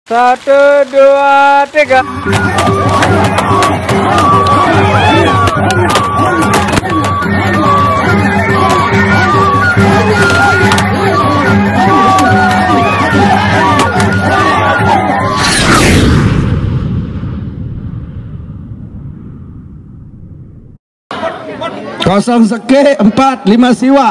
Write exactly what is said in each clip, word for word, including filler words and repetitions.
Satu, dua, tiga. Kosong seke empat lima siwa.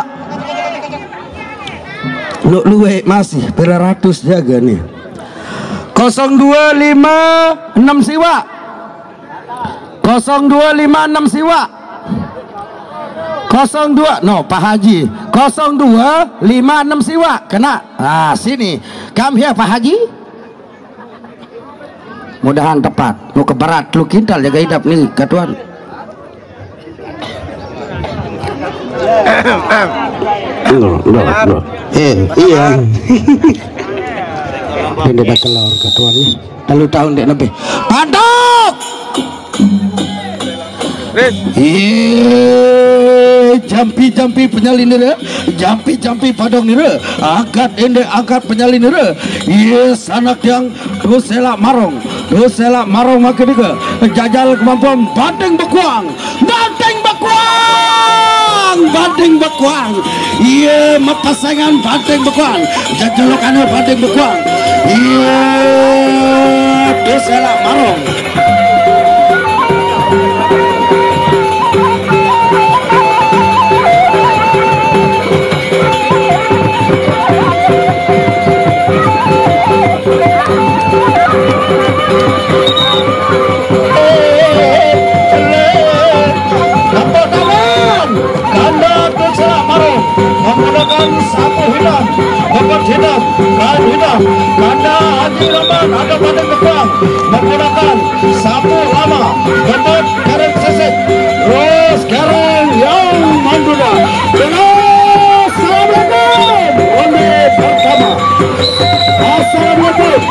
Lu luwe masih beratus jaga nih. Kosong dua lima enam siwa. Kosong dua lima enam siwa. Kosong dua no Pak Haji. Kosong dua lima enam siwa kena. Ah sini. Come here Pak Haji. Mudahan tepat. Lu ke barat lu kintal jaga hidup nih katuan. Loh, loh, loh. Eh, iya. Ini dah keluar ketua ni. Lalu tahun dek lebih. Padok. Eh, jampi-jampi penyalin ni, jampi-jampi padok ni, angkat ende angkat penyalin ni. Yes, anak yang doselak marong, doselak marong makan juga. Jajal kemampuan banding bekuang, banding bekuang, banding bekuang. Iya, pasangan banding bekuang, jajalokannya banding bekuang. Iya, doselak marong. Menggunakan sapu hitam, bebat hitam, kain hitam, ganda Haji Rahman ada pada kepang menggunakan sapu lama, bebat karet sesek, terus sekarang yang mandula dengan Assalamualaikum ronde pertama. Assalamualaikum.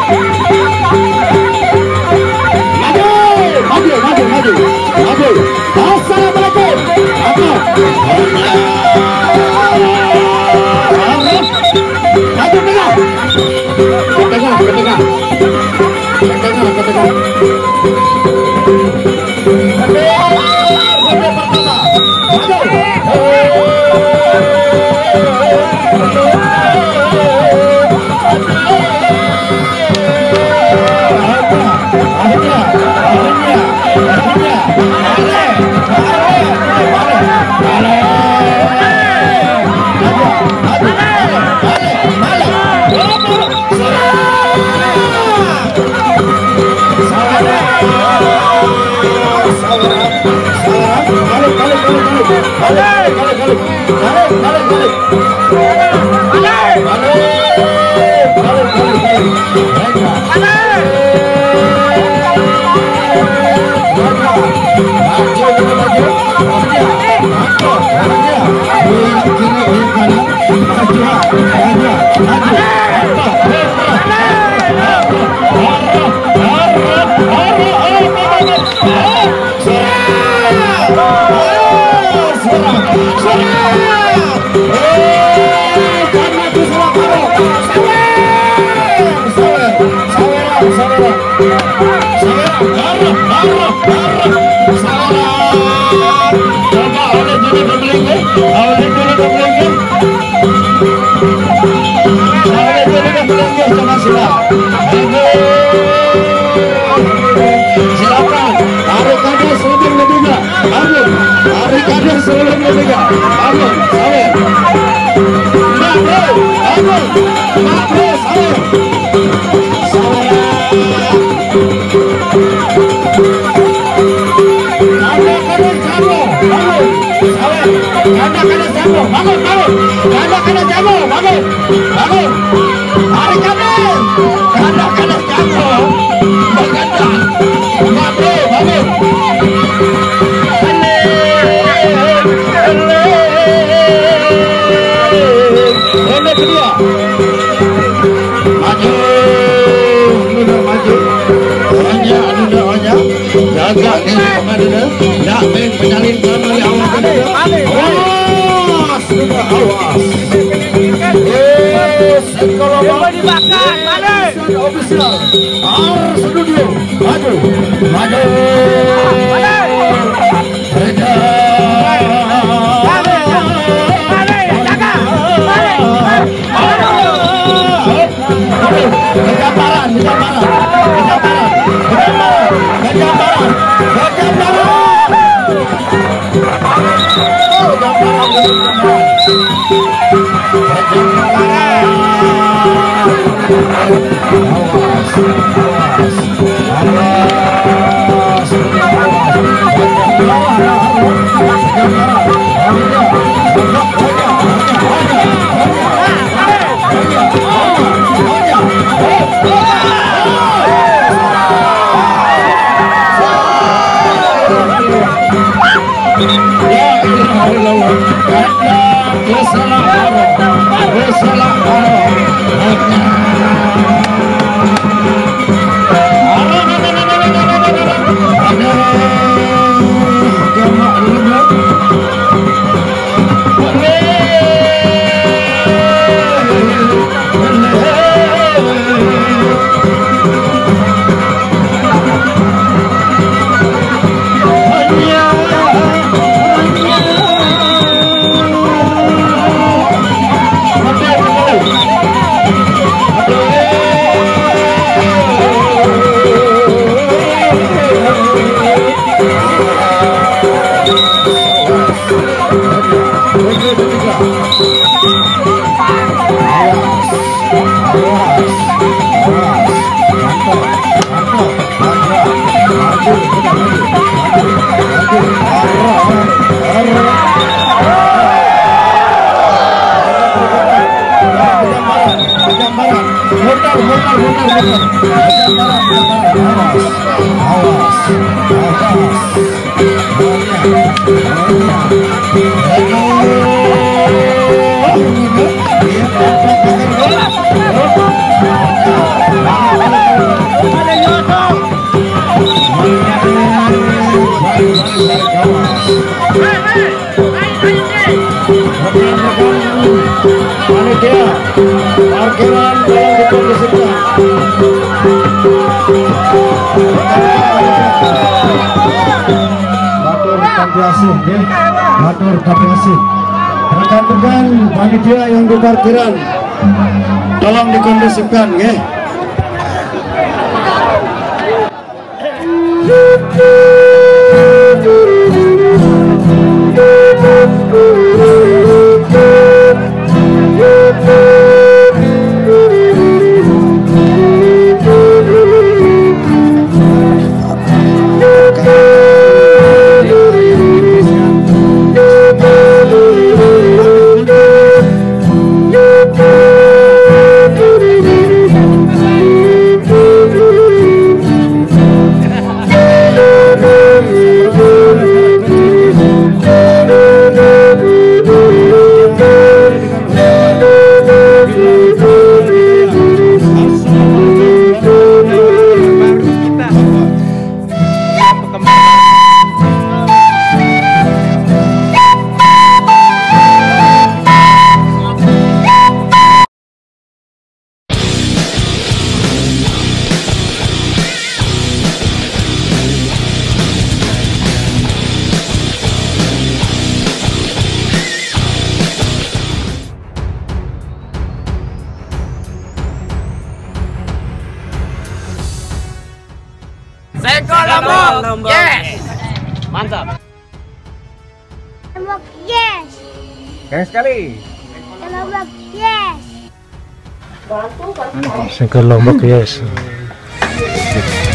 Maju, maju, maju, maju, maju. Assalamualaikum. Apa? Silakan, tarik kade sebelum lebihnya, bangun, tarik kade sebelum lebihnya, bangun, sawer, mak bro, bangun, mak bro, sawer, sawer, kade kade jamu, bangun, sawer, kade kade jamu, bangun, bangun, kade kade jamu, bangun, bangun, tarik kade, kade kade jamu. Kedua maju, mundur maju, hanya mundur hanya, jaga diri kepada nak main penyalin kembali awal kedua, awas, sudah awas, eh, sekolah dibakar, balik. Arkeran official. Ar Studio. Maju, maju. Reja. Kejamparan, kejamparan, kejamparan, kejamparan, kejamparan, kejamparan. Parkiran dalam dikondisikan. Matur kabeh asih nggih. Matur kabeh asih. Rekan-rekan panitia yang di parkiran tolong dikondisikan nggih. Sekor Lombok, yes, mantap. Lombok, yes. Keren sekali. Lombok, yes. Sekor Lombok, yes.